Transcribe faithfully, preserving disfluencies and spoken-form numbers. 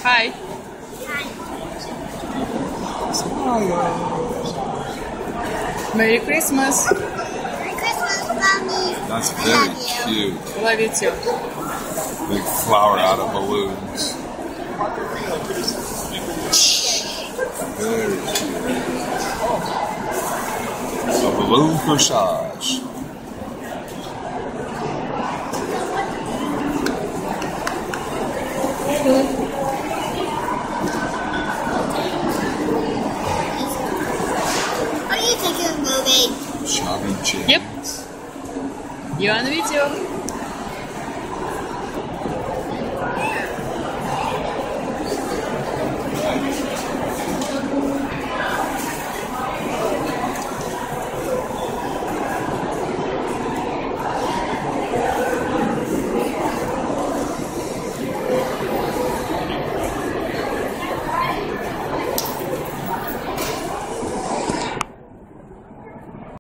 Hi. Merry Christmas. Merry Christmas, Mommy. That's I very love you. cute. Love you too. Big flower out of balloons. Very cute. A balloon corsage. Good.